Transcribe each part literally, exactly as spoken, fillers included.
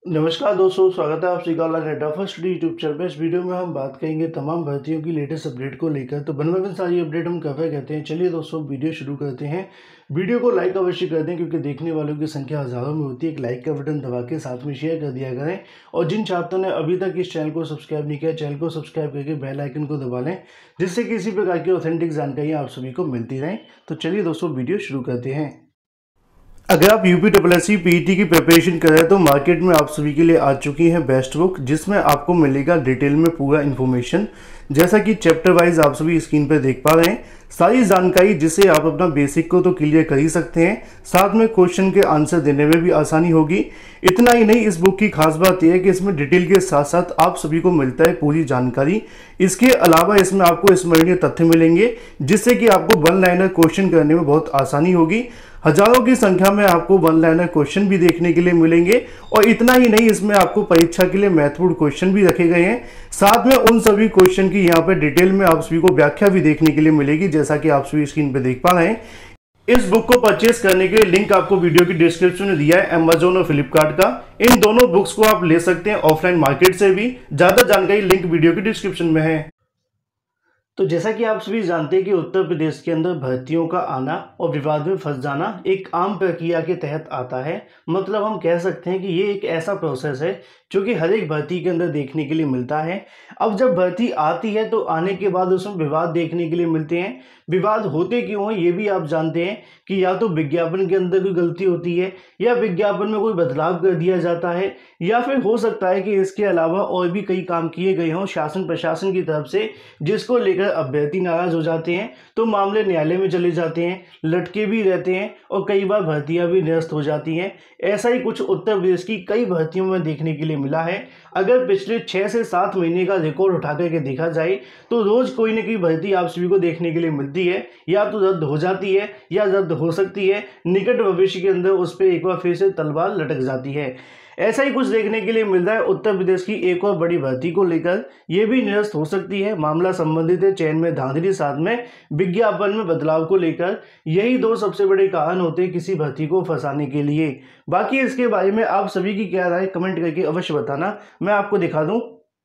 नमस्कार दोस्तों, स्वागत है आप सभी का ऑनलाइन नेटा फर्स्ट यूट्यूब चैनल पे। इस वीडियो में हम बात करेंगे तमाम भर्तियों की लेटेस्ट अपडेट को लेकर। तो बनवा में सारी अपडेट हम कवर कहते हैं। चलिए दोस्तों, वीडियो शुरू करते हैं। वीडियो को लाइक अवश्य कर दें क्योंकि देखने वालों की संख्या हज़ारों में होती है। एक लाइक का बटन दबा के साथ में शेयर कर दिया करें। और जिन छात्रों ने अभी तक इस चैनल को सब्सक्राइब नहीं किया, चैनल को सब्सक्राइब करके बेल आइकन को दबा लें, जिससे किसी प्रकार की ऑथेंटिक जानकारी आप सभी को मिलती रहें। तो चलिए दोस्तों, वीडियो शुरू करते हैं। अगर आप UP double S C PET की प्रिपरेशन कर रहे हैं तो मार्केट में आप सभी के लिए आ चुकी है बेस्ट बुक, जिसमें आपको मिलेगा डिटेल में पूरा इन्फॉर्मेशन। जैसा कि चैप्टर वाइज आप सभी स्क्रीन पर देख पा रहे हैं, सारी जानकारी जिससे आप अपना बेसिक को तो क्लियर कर ही सकते हैं, साथ में क्वेश्चन के आंसर देने में भी आसानी होगी। इतना ही नहीं, इस बुक की खास बात यह है कि इसमें डिटेल के साथ साथ आप सभी को मिलता है पूरी जानकारी। इसके अलावा इसमें आपको स्मरणीय तथ्य मिलेंगे, जिससे कि आपको वन लाइनर क्वेश्चन करने में बहुत आसानी होगी। हजारों की संख्या में आपको वन लाइनर क्वेश्चन भी देखने के लिए मिलेंगे। और इतना ही नहीं, इसमें आपको परीक्षा के लिए महत्वपूर्ण क्वेश्चन भी रखे गए हैं। साथ में उन सभी क्वेश्चन की यहाँ पे डिटेल में आप सभी को व्याख्या भी देखने के लिए मिलेगी, जैसा कि आप सभी स्क्रीन पे देख पा रहे हैं। इस बुक को परचेस करने के लिए लिंक आपको वीडियो की डिस्क्रिप्शन में दिया है, अमेजोन और फ्लिपकार्ट का। इन दोनों बुक्स को आप ले सकते हैं ऑफलाइन मार्केट से भी। ज्यादा जानकारी लिंक वीडियो की डिस्क्रिप्शन में है। तो जैसा कि आप सभी जानते हैं कि उत्तर प्रदेश के अंदर भर्तियों का आना और विवाद में फंस जाना एक आम प्रक्रिया के तहत आता है। मतलब हम कह सकते हैं कि ये एक ऐसा प्रोसेस है जो कि हर एक भर्ती के अंदर देखने के लिए मिलता है। अब जब भर्ती आती है तो आने के बाद उसमें विवाद देखने के लिए मिलते हैं। विवाद होते क्यों हैं ये भी आप जानते हैं कि या तो विज्ञापन के अंदर कोई गलती होती है, या विज्ञापन में कोई बदलाव कर दिया जाता है, या फिर हो सकता है कि इसके अलावा और भी कई काम किए गए हों शासन प्रशासन की तरफ से, जिसको लेकर अभ्यर्थी नाराज हो जाते हैं। तो मामले न्यायालय में चले जाते हैं, लटके भी रहते हैं और कई बार भर्तियां भी निरस्त हो जाती हैं। ऐसा ही कुछ उत्तर प्रदेश की कई भर्तियों में देखने के लिए मिला है। अगर पिछले छः से सात महीने का रिकॉर्ड उठा करके देखा जाए तो रोज कोई न कोई भर्ती आप सभी को देखने के लिए मिलती है। या तो रद्द हो जाती है या रद्द हो सकती है, निकट भविष्य के अंदर उस पर एक बार फिर से तलवार लटक जाती है। ऐसा ही कुछ देखने के लिए मिल रहा है उत्तर प्रदेश की एक और बड़ी भर्ती को लेकर। यह भी निरस्त हो सकती है। मामला संबंधित है चयन में धांधली, साथ में विज्ञापन में बदलाव को लेकर। यही दो सबसे बड़े कारण होते हैं किसी भर्ती को फंसाने के लिए। बाकी इसके बारे में आप सभी की क्या राय कमेंट करके अवश्य बताना, मैं आपको दिखा दूं।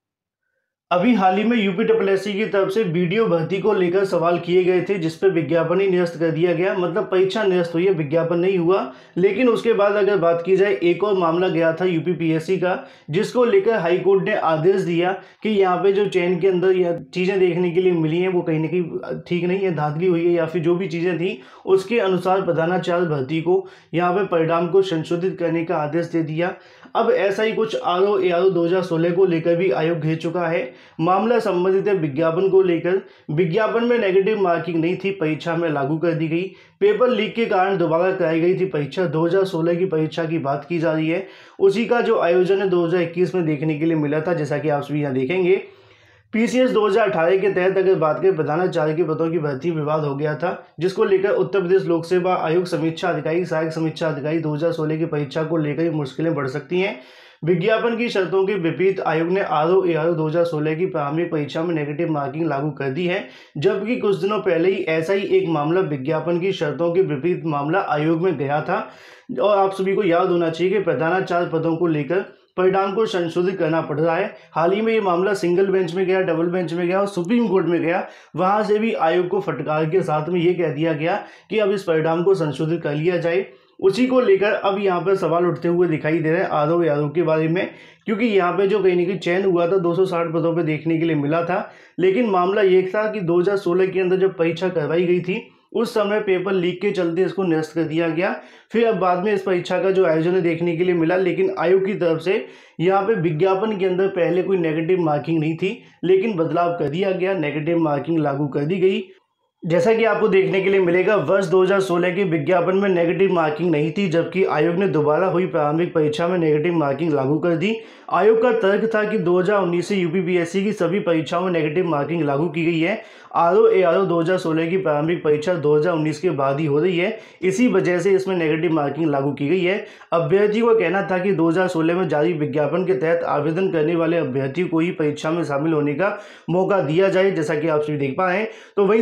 अभी हाल ही में यूपी डबल एस सी की तरफ से वीडियो भर्ती को लेकर सवाल किए गए थे, जिस पर विज्ञापन ही निरस्त कर दिया गया। मतलब परीक्षा निरस्त हुई है, विज्ञापन नहीं हुआ। लेकिन उसके बाद अगर बात की जाए, एक और मामला गया था यूपी पी एस सी का, जिसको लेकर हाईकोर्ट ने आदेश दिया कि यहाँ पे जो चयन के अंदर यह चीज़ें देखने के लिए मिली हैं वो कहीं ना कहीं ठीक नहीं है, धांधली हुई है, या फिर जो भी चीज़ें थी उसके अनुसार प्रधानाचार्य भर्ती को यहाँ पे परिणाम को संशोधित करने का आदेश दे दिया। अब ऐसा ही कुछ R O A R O दो हज़ार सोलह को लेकर भी आयोग घेर चुका है। मामला संबंधित है विज्ञापन को लेकर। विज्ञापन में नेगेटिव मार्किंग नहीं थी, परीक्षा में लागू कर दी गई। पेपर लीक के कारण दोबारा कराई गई थी परीक्षा। दो हज़ार सोलह की परीक्षा की बात की जा रही है, उसी का जो आयोजन है दो हज़ार इक्कीस में देखने के लिए मिला था, जैसा कि आप सभी यहाँ देखेंगे। पीसीएस दो हज़ार अठारह के तहत अगर बात करें, प्रधानाचार्य के पदों की भर्ती विवाद हो गया था, जिसको लेकर उत्तर प्रदेश लोक सेवा आयोग समीक्षा अधिकारी, सहायक समीक्षा अधिकारी दो हज़ार सोलह की परीक्षा को लेकर मुश्किलें बढ़ सकती हैं। विज्ञापन की शर्तों के विपरीत आयोग ने R O A R O दो हज़ार सोलह की प्रारंभिक परीक्षा में नेगेटिव मार्किंग लागू कर दी है। जबकि कुछ दिनों पहले ही ऐसा ही एक मामला विज्ञापन की शर्तों के विपरीत मामला आयोग में गया था। और आप सभी को याद होना चाहिए कि प्रधानाचार्य पदों को लेकर परिणाम को संशोधित करना पड़ रहा है। हाल ही में ये मामला सिंगल बेंच में गया, डबल बेंच में गया और सुप्रीम कोर्ट में गया। वहां से भी आयोग को फटकार के साथ में ये कह दिया गया कि अब इस परिणाम को संशोधित कर लिया जाए। उसी को लेकर अब यहाँ पर सवाल उठते हुए दिखाई दे रहे हैं R O A R O के बारे में, क्योंकि यहाँ पे जो कहीं ना कहीं चयन हुआ था दो सौ साठ पदों पे देखने के लिए मिला था। लेकिन मामला ये था कि दो हज़ार सोलह के अंदर जब परीक्षा करवाई गई थी, उस समय पेपर लीक के चलते इसको निरस्त कर दिया गया। फिर अब बाद में इस परीक्षा का जो आयोजन है देखने के लिए मिला, लेकिन आयोग की तरफ से यहाँ पे विज्ञापन के अंदर पहले कोई नेगेटिव मार्किंग नहीं थी, लेकिन बदलाव कर दिया गया, नेगेटिव मार्किंग लागू कर दी गई। जैसा कि आपको देखने के लिए मिलेगा, वर्ष दो हज़ार सोलह के विज्ञापन में नेगेटिव मार्किंग नहीं थी, जबकि आयोग ने दोबारा हुई प्रारंभिक परीक्षा में नेगेटिव मार्किंग लागू कर दी। आयोग का तर्क था कि दो हज़ार उन्नीस से यूपी पी एस सी की सभी परीक्षाओं में नेगेटिव मार्किंग लागू की गई है। R O A R O दो हज़ार सोलह की प्रारंभिक परीक्षा दो हज़ार उन्नीस के बाद ही हो रही है, इसी वजह से इसमें नेगेटिव मार्किंग लागू की गई है। अभ्यर्थी का कहना था कि दो हज़ार सोलह में जारी विज्ञापन के तहत आवेदन करने वाले अभ्यर्थियों को ही परीक्षा में शामिल होने का मौका दिया जाए, जैसा कि आप सभी देख पाए हैं। तो वहीं दूसरी तरफ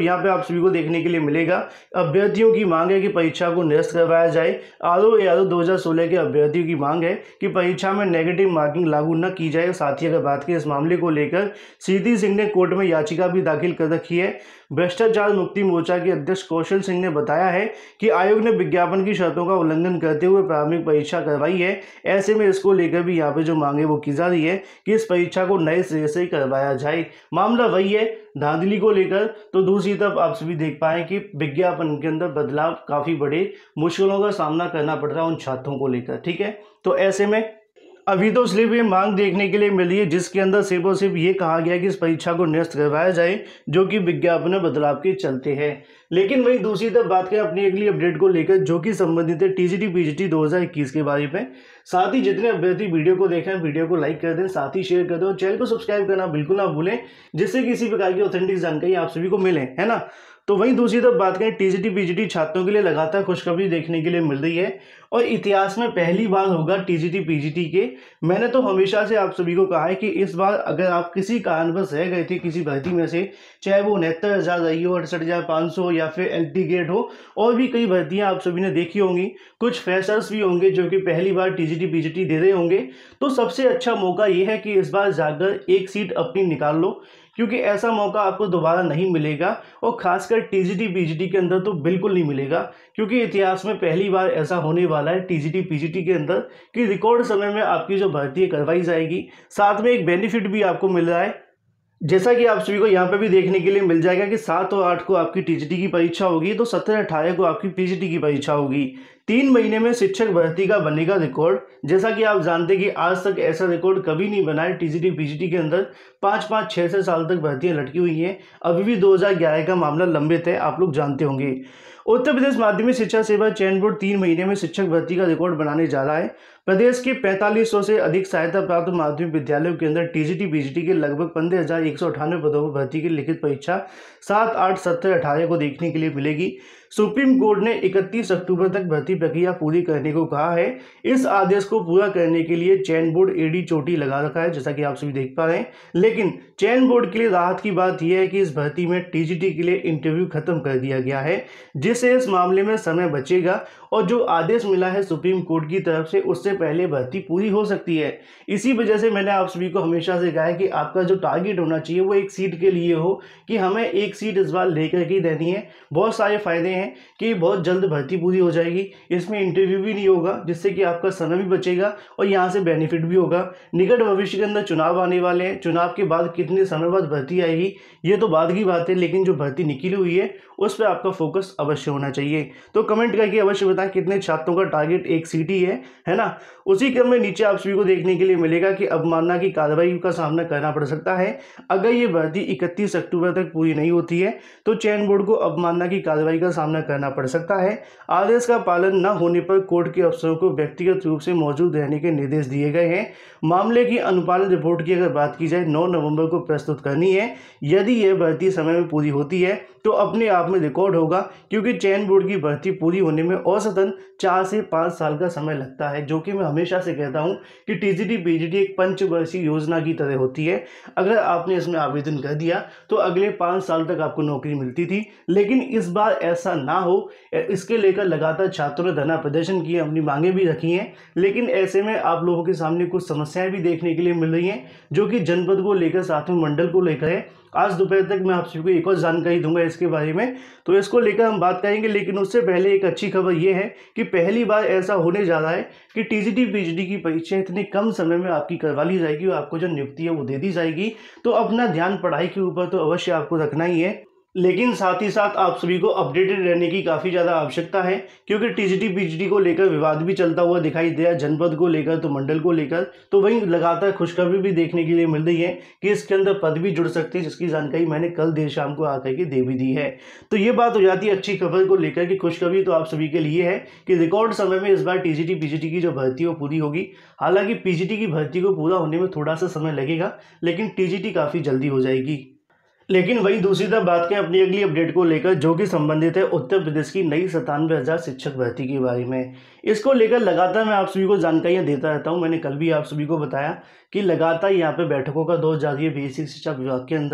मतलब यहाँ पे आप सभी को देखने के लिए मिलेगा। अभ्यर्थियों की मांग है कि परीक्षा को निरस्त करवाया जाए। आरओ एआरओ दो हज़ार सोलह के अभ्यर्थियों की मांग है कि परीक्षा में नेगेटिव मार्किंग लागू न की जाए। साथ ही अगर बात करें इस मामले को लेकर सीधी सिंह ने कोर्ट में याचिका भी दाखिल कर रखी है। भ्रष्टाचार मुक्ति मोर्चा के अध्यक्ष कौशल सिंह ने बताया है कि आयोग ने विज्ञापन की शर्तों का उल्लंघन करते हुए प्रारंभिक परीक्षा करवाई है। ऐसे में इसको लेकर भी यहाँ पे जो मांगे वो की जा रही है कि इस परीक्षा को नए सिरे से करवाया जाए। मामला वही है धांधली को लेकर। तो दूसरी तरफ आप सभी देख पाए कि विज्ञापन के अंदर बदलाव, काफ़ी बड़े मुश्किलों का सामना करना पड़ रहा है उन छात्रों को लेकर। ठीक है, तो ऐसे में अभी तो सिर्फ ये मांग देखने के लिए मिली है जिसके अंदर सिर्फ और सिर्फ ये कहा गया कि इस परीक्षा को निरस्त करवाया जाए, जो कि विज्ञापन में बदलाव के चलते हैं। लेकिन वहीं दूसरी तरफ बात करें अपनी अगली अपडेट को लेकर, जो कि संबंधित है टीजीटी पीजीटी दो हज़ार इक्कीस के बारे में। साथ ही जितने अभ्यर्थी वीडियो को देखें, वीडियो को लाइक कर दें, साथ ही शेयर कर दें और चैनल को सब्सक्राइब करना बिल्कुल ना भूलें, जिससे किसी प्रकार की ऑथेंटिक जानकारी आप सभी को मिले, है ना। तो वहीं दूसरी तरफ बात करें टीजीटी पीजीटी छात्रों के लिए लगातार खुशखबरी देखने के लिए मिल रही है और इतिहास में पहली बार होगा टीजीटी पीजीटी के। मैंने तो हमेशा से आप सभी को कहा है कि इस बार अगर आप किसी कारणवश रह गए थे किसी भर्ती में से, चाहे वो उनहत्तर हज़ार रही हो, अड़सठ हज़ार पाँच सौ या फिर एल टी गेट हो, और भी कई भर्तियां आप सभी ने देखी होंगी, कुछ फ्रेशर्स भी होंगे जो कि पहली बार टीजीटी पीजीटी दे रहे होंगे, तो सबसे अच्छा मौका ये है कि इस बार जाकर एक सीट अपनी निकाल लो, क्योंकि ऐसा मौका आपको दोबारा नहीं मिलेगा और खासकर टीजीटी पीजीटी के अंदर तो बिल्कुल नहीं मिलेगा, क्योंकि इतिहास में पहली बार ऐसा होने वाला है टीजीटी पीजीटी के अंदर कि रिकॉर्ड समय में आपकी जो भर्ती करवाई जाएगी। साथ में एक बेनिफिट भी आपको मिल रहा है, जैसा कि आप सभी को यहाँ पे भी देखने के लिए मिल जाएगा कि सात और आठ को आपकी टीजीटी की परीक्षा होगी, तो सत्रह अठारह को आपकी पीजीटी की परीक्षा होगी। तीन महीने में शिक्षक भर्ती का बनेगा रिकॉर्ड। जैसा कि आप जानते हैं कि आज तक ऐसा रिकॉर्ड कभी नहीं बना है टीजीटी पीजीटी के अंदर। पाँच पाँच छः छः साल तक भर्तियां लटकी हुई हैं। अभी भी दो हज़ार ग्यारह का मामला लंबित है, आप लोग जानते होंगे। उत्तर प्रदेश माध्यमिक शिक्षा सेवा चयन बोर्ड तीन महीने में शिक्षक भर्ती का रिकॉर्ड बनाने जा रहा है। प्रदेश के पैंतालीस सौ से अधिक सहायता प्राप्त माध्यमिक विद्यालयों के अंदर टीजीटी पीजीटी के लगभग पंद्रह हजार एक सौ अठानवे पदों पर भर्ती की लिखित परीक्षा सात आठ सत्रह अठारह को देखने के लिए मिलेगी। सुप्रीम कोर्ट ने इकतीस अक्टूबर तक भर्ती प्रक्रिया पूरी करने को कहा है। इस आदेश को पूरा करने के लिए चयन बोर्ड एडी चोटी लगा रखा है, जैसा कि आप सभी देख पा रहे हैं। लेकिन चयन बोर्ड के लिए राहत की बात यह है कि इस भर्ती में टीजीटी के लिए इंटरव्यू खत्म कर दिया गया है, जिससे इस मामले में समय बचेगा और जो आदेश मिला है सुप्रीम कोर्ट की तरफ से उससे पहले भर्ती पूरी हो सकती है। इसी वजह से मैंने आप सभी को हमेशा से कहा है कि आपका जो टारगेट होना चाहिए वो एक सीट के लिए हो, कि हमें एक सीट इस बार लेकर के देनी है। बहुत सारे फायदे हैं कि बहुत जल्द भर्ती पूरी हो जाएगी, इसमें इंटरव्यू भी नहीं होगा, जिससे कि आपका समय भी बचेगा और यहाँ से बेनिफिट भी होगा। निकट भविष्य के अंदर चुनाव आने वाले हैं, चुनाव के बाद कितने समय बाद भर्ती आएगी ये तो बाद की बात है, लेकिन जो भर्ती निकली हुई है उस पर आपका फोकस अवश्य होना चाहिए। तो कमेंट करके अवश्य बताएं कितने छात्रों का टारगेट एक सीट ही है, है ना। उसी क्रम में नीचे आप सभी को देखने के लिए मिलेगा कि अवमानना की कार्रवाई का सामना करना पड़ सकता है। अगर ये भर्ती इकतीस अक्टूबर तक पूरी नहीं होती है तो चयन बोर्ड को अवमानना की कार्रवाई का सामना करना पड़ सकता है। आदेश का पालन न होने पर कोर्ट के अफसरों को व्यक्तिगत रूप से मौजूद रहने के निर्देश दिए गए हैं। मामले की अनुपालन रिपोर्ट की अगर बात की जाए नौ नवंबर को प्रस्तुत करनी है। यदि यह भर्ती समय में पूरी होती है तो अपने आप में रिकॉर्ड होगा, क्योंकि चयन बोर्ड की भर्ती पूरी होने में औसतन चार से पाँच साल का समय लगता है, जो कि मैं हमेशा से कहता हूं कि टीजीटी पीजीटी एक पंचवर्षीय योजना की तरह होती है। अगर आपने इसमें आवेदन कर दिया तो अगले पाँच साल तक आपको नौकरी मिलती थी, लेकिन इस बार ऐसा ना हो, इसके लेकर लगातार छात्रों ने धरना प्रदर्शन किए, अपनी मांगे भी रखी हैं। लेकिन ऐसे में आप लोगों के सामने कुछ समस्याएं भी देखने के लिए मिल रही हैं, जो कि जनपद को लेकर साथ में मंडल को लेकर है। आज दोपहर तक मैं आप सभी को एक और जानकारी दूंगा इसके बारे में, तो इसको लेकर हम बात करेंगे। लेकिन उससे पहले एक अच्छी खबर ये है कि पहली बार ऐसा होने जा रहा है कि टीजीटी पीजीटी की परीक्षा इतने कम समय में आपकी करवा ली जाएगी और आपको जो नियुक्ति है वो दे दी जाएगी। तो अपना ध्यान पढ़ाई के ऊपर तो अवश्य आपको रखना ही है, लेकिन साथ ही साथ आप सभी को अपडेटेड रहने की काफ़ी ज़्यादा आवश्यकता है, क्योंकि टीजीटी पीजीटी को लेकर विवाद भी चलता हुआ दिखाई दिया, जनपद को लेकर तो मंडल को लेकर। तो वहीं लगातार खुशखबरी भी देखने के लिए मिल रही है कि इसके अंदर पद भी जुड़ सकते हैं, जिसकी जानकारी मैंने कल देर शाम को आकर के दे भी दी है। तो ये बात हो जाती है अच्छी खबर को लेकर कि खुशखबरी तो आप सभी के लिए है कि रिकॉर्ड समय में इस बार टीजीटी पीजीटी की जो भर्ती है वो पूरी होगी। हालांकि पीजीटी की भर्ती को पूरा होने में थोड़ा सा समय लगेगा, लेकिन टीजीटी काफ़ी जल्दी हो जाएगी। लेकिन वहीं दूसरी तरफ बात करें अपनी अगली अपडेट को लेकर, जो कि संबंधित है उत्तर प्रदेश की नई सतानवे हज़ार शिक्षक भर्ती के बारे में। इसको लेकर लगातार मैं आप सभी को जानकारियां देता रहता हूं। मैंने कल भी आप सभी को बताया कि लगातार यहां पे बैठकों का दौर जारी है बेसिक शिक्षा विभाग के अंदर,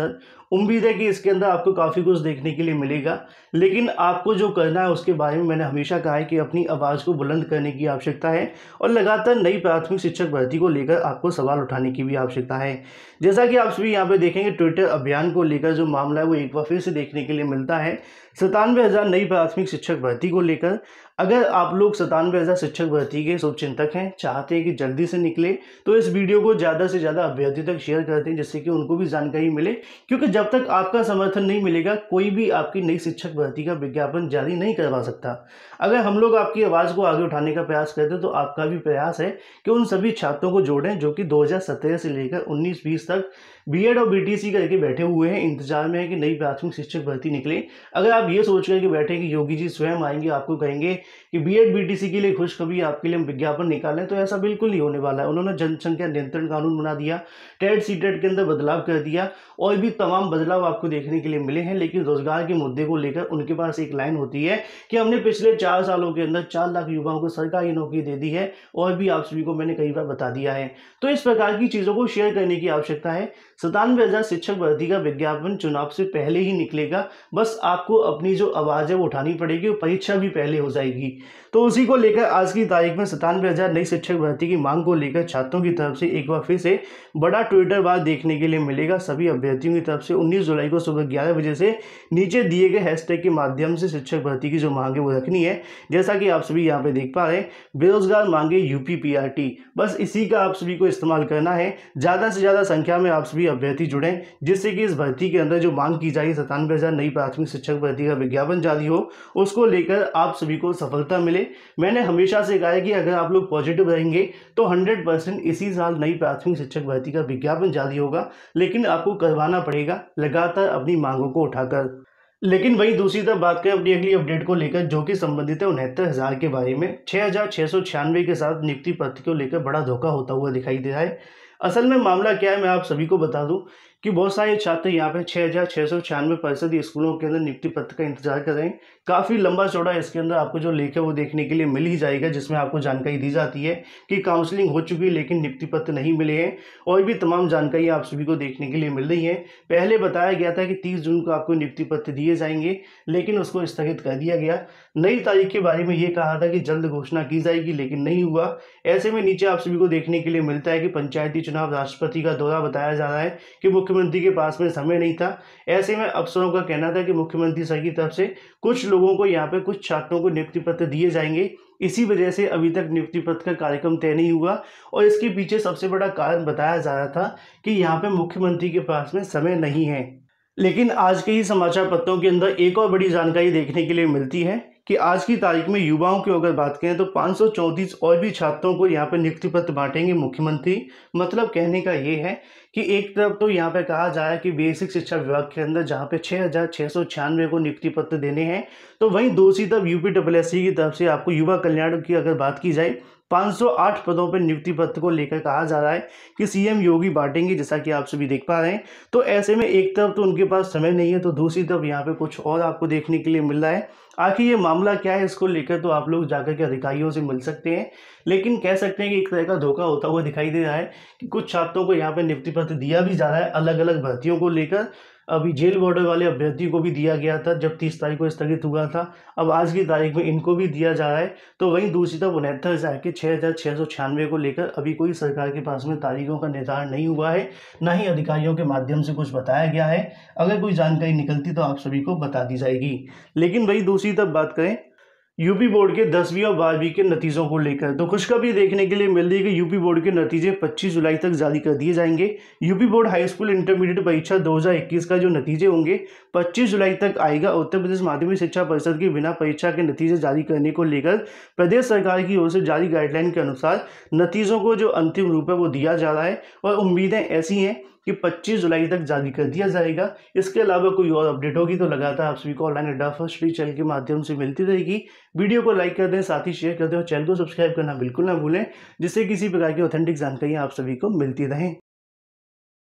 उम्मीद है कि इसके अंदर आपको काफ़ी कुछ देखने के लिए मिलेगा। लेकिन आपको जो करना है उसके बारे में मैंने हमेशा कहा है कि अपनी आवाज़ को बुलंद करने की आवश्यकता है और लगातार नई प्राथमिक शिक्षक भर्ती को लेकर आपको सवाल उठाने की भी आवश्यकता है। जैसा कि आप सभी यहाँ पे देखेंगे, ट्विटर अभियान को लेकर जो मामला है वो एक बार फिर से देखने के लिए मिलता है। सतानवे हज़ार नई प्राथमिक शिक्षक भर्ती को लेकर अगर आप लोग सतानवे हज़ार शिक्षक भर्ती के शुभचिंतक हैं, चाहते हैं कि जल्दी से निकले, तो इस वीडियो को ज़्यादा से ज़्यादा अभ्यर्थियों तक शेयर करते हैं जिससे कि उनको भी जानकारी मिले। क्योंकि जब तक आपका समर्थन नहीं मिलेगा कोई भी आपकी नई शिक्षक भर्ती का विज्ञापन जारी नहीं करवा सकता। अगर हम लोग आपकी आवाज़ को आगे उठाने का प्रयास करते हैं तो आपका भी प्रयास है कि उन सभी छात्रों को जोड़ें जो कि दो हज़ार सत्रह से लेकर उन्नीस बीस तक बीएड और बीटीसी करके बैठे हुए हैं, इंतजार में है कि नई प्राथमिक शिक्षक भर्ती निकले। अगर आप ये सोच कर के बैठे कि योगी जी स्वयं आएंगे आपको कहेंगे कि बीएड बीटीसी के लिए खुशखबरी आपके लिए हम विज्ञापन निकालें, तो ऐसा बिल्कुल नहीं होने वाला है। उन्होंने जनसंख्या नियंत्रण कानून बना दिया, टेट सीटेट के अंदर बदलाव कर दिया और भी तमाम बदलाव आपको देखने के लिए मिले हैं। लेकिन रोजगार के मुद्दे को लेकर उनके पास एक लाइन होती है कि हमने पिछले चार सालों के अंदर चार लाख युवाओं को सरकारी नौकरी दे दी है, और भी आप सभी को मैंने कई बार बता दिया है। तो इस प्रकार की चीज़ों को शेयर करने की आवश्यकता है। सतानवे हज़ार शिक्षक भर्ती का विज्ञापन चुनाव से पहले ही निकलेगा, बस आपको अपनी जो आवाज़ है वो उठानी पड़ेगी और परीक्षा भी पहले हो जाएगी। तो उसी को लेकर आज की तारीख में सतानवे हज़ार नई शिक्षक भर्ती की मांग को लेकर छात्रों की तरफ से एक बार फिर से बड़ा ट्विटर वार देखने के लिए मिलेगा। सभी अभ्यर्थियों की तरफ से उन्नीस जुलाई को सुबह ग्यारह बजे से नीचे दिए गए हैशटैग के माध्यम से शिक्षक भर्ती की जो मांग है वो रखनी है। जैसा कि आप सभी यहाँ पे देख पा रहे हैं, बेरोजगार मांगे यूपी पीआरटी, बस इसी का आप सभी को इस्तेमाल करना है। ज़्यादा से ज़्यादा संख्या में आप सभी अभ्यर्थी जुड़ें जिससे कि इस भर्ती के अंदर जो मांग की जाएगी सतानवे हज़ार नई प्राथमिक शिक्षक भर्ती का विज्ञापन जारी हो, उसको लेकर आप सभी को सफलता मिले। मैंने हमेशा से कहा है कि अगर आप लोग पॉजिटिव रहेंगे तो हंड्रेड परसेंट इसी साल नई प्राथमिक शिक्षक भर्ती का विज्ञापन जारी होगा, लेकिन आपको करवाना पड़ेगा लगातार अपनी मांगों को उठाकर। लेकिन वही दूसरी तरफ बात करें अपनी अगली अपडेट को लेकर जो कि संबंधित है उनहत्तर हज़ार के बारे में। छः हज़ार छः सौ छियानवे के साथ नियुक्ति पत्र को लेकर बड़ा धोखा होता हुआ दिखाई दे रहा है। असल में मामला क्या है मैं आप सभी को बता दूं कि बहुत सारे छात्र यहाँ पे छः हज़ार छः सौ छियानवे फीसदी स्कूलों के अंदर नियुक्ति पत्र का इंतजार कर रहे हैं। काफ़ी लंबा चौड़ा इसके अंदर आपको जो लेख है वो देखने के लिए मिल ही जाएगा, जिसमें आपको जानकारी दी जाती है कि काउंसलिंग हो चुकी है लेकिन नियुक्ति पत्र नहीं मिले हैं, और भी तमाम जानकारी आप सभी को देखने के लिए मिल रही है। पहले बताया गया था कि तीस जून को आपको नियुक्ति पत्र दिए जाएंगे, लेकिन उसको स्थगित कर दिया गया। नई तारीख के बारे में ये कहा था कि जल्द घोषणा की जाएगी, लेकिन नहीं हुआ। ऐसे में नीचे आप सभी को देखने के लिए मिलता है कि पंचायती चुनाव, राष्ट्रपति का दौरा बताया जा रहा है कि मुख्यमंत्री के पास में समय नहीं था। ऐसे में अफसरों का कहना था कि मुख्यमंत्री सर की तरफ से कुछ लोगों को यहाँ पे कुछ छात्रों को नियुक्ति पत्र दिए जाएंगे, इसी वजह से अभी तक नियुक्ति पत्र का कार्यक्रम तय नहीं हुआ। और इसके पीछे सबसे बड़ा कारण बताया जा रहा था कि यहाँ पे मुख्यमंत्री के पास में समय नहीं है। लेकिन आज के ही समाचार पत्रों के अंदर एक और बड़ी जानकारी देखने के लिए मिलती है कि आज की तारीख में युवाओं की अगर बात करें तो पाँच सौ चौंतीस और भी छात्रों को यहाँ पर नियुक्ति पत्र बांटेंगे मुख्यमंत्री। मतलब कहने का ये है कि एक तरफ तो यहाँ पे कहा जा रहा है कि बेसिक शिक्षा विभाग के अंदर जहाँ पे छः हज़ार छः सौ छियानवे को नियुक्ति पत्र देने हैं, तो वहीं दूसरी तरफ यूपी डबल एस सी की तरफ से आपको युवा कल्याण की अगर बात की जाए पाँच सौ आठ पदों पर नियुक्ति पत्र को लेकर कहा जा रहा है कि सीएम योगी बांटेंगे, जैसा कि आप सभी देख पा रहे हैं। तो ऐसे में एक तरफ तो उनके पास समय नहीं है, तो दूसरी तरफ यहाँ पे कुछ और आपको देखने के लिए मिल रहा है। आखिर ये मामला क्या है इसको लेकर तो आप लोग जाकर के अधिकारियों से मिल सकते हैं, लेकिन कह सकते हैं कि एक तरह का धोखा होता हुआ दिखाई दे रहा है कि कुछ छात्रों को यहाँ पे नियुक्ति पत्र दिया भी जा रहा है अलग अलग भर्तियों को लेकर। अभी जेल बॉर्डर वाले अभ्यर्थियों को भी दिया गया था जब तीस तारीख को स्थगित हुआ था, अब आज की तारीख में इनको भी दिया जा रहा है। तो वहीं दूसरी तरफ उनहत्तर हज़ार के छः हज़ार छः सौ छियानवे को लेकर अभी कोई सरकार के पास में तारीखों का निर्धारण नहीं हुआ है, ना ही अधिकारियों के माध्यम से कुछ बताया गया है। अगर कोई जानकारी निकलती तो आप सभी को बता दी जाएगी। लेकिन वही दूसरी तरफ बात करें यूपी बोर्ड के दसवीं और बारहवीं के नतीजों को लेकर, तो खुशखबरी देखने के लिए मिल रही है कि यूपी बोर्ड के नतीजे पच्चीस जुलाई तक जारी कर दिए जाएंगे। UP board high school intermediate परीक्षा दो हज़ार इक्कीस का जो नतीजे होंगे पच्चीस जुलाई तक आएगा। उत्तर प्रदेश माध्यमिक शिक्षा परिषद के बिना परीक्षा के नतीजे जारी करने को लेकर प्रदेश सरकार की ओर से जारी गाइडलाइन के अनुसार नतीजों को जो अंतिम रूप है वो दिया जा रहा है, और उम्मीदें ऐसी हैं कि पच्चीस जुलाई तक जारी कर दिया जाएगा। इसके अलावा कोई और अपडेट होगी तो लगातार आप सभी को ऑनलाइन अड्डा फर्स्ट स्टडी चैनल के माध्यम से मिलती रहेगी। वीडियो को लाइक कर दें, साथ ही शेयर कर दें और चैनल को सब्सक्राइब करना बिल्कुल ना भूलें, जिससे किसी प्रकार की ऑथेंटिक जानकारी आप सभी को मिलती रहें।